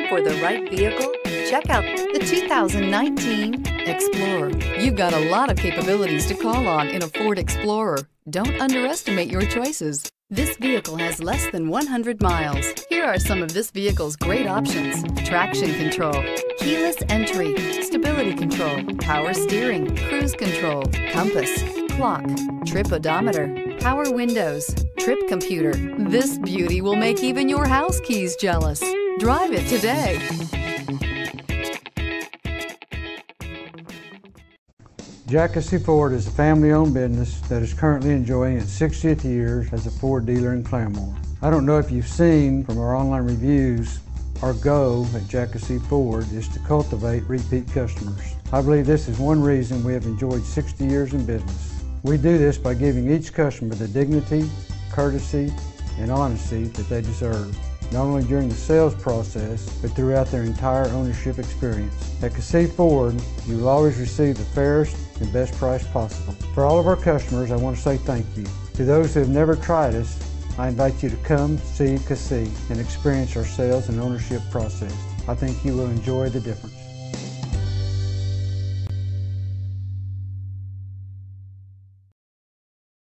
for the right vehicle? Check out the 2019 Explorer. You've got a lot of capabilities to call on in a Ford Explorer. Don't underestimate your choices. This vehicle has less than 100 miles. Here are some of this vehicle's great options: traction control, keyless entry, stability control, power steering, cruise control, compass, clock, trip odometer, power windows, trip computer. This beauty will make even your house keys jealous. Drive it today. Kissee Ford is a family-owned business that is currently enjoying its 60th year as a Ford dealer in Claremore. I don't know if you've seen from our online reviews, our goal at Kissee Ford is to cultivate repeat customers. I believe this is one reason we have enjoyed 60 years in business. We do this by giving each customer the dignity, courtesy, and honesty that they deserve, not only during the sales process, but throughout their entire ownership experience. At Kissee Ford, you will always receive the fairest and best price possible. For all of our customers, I want to say thank you. To those who have never tried us, I invite you to come see Kissee and experience our sales and ownership process. I think you will enjoy the difference.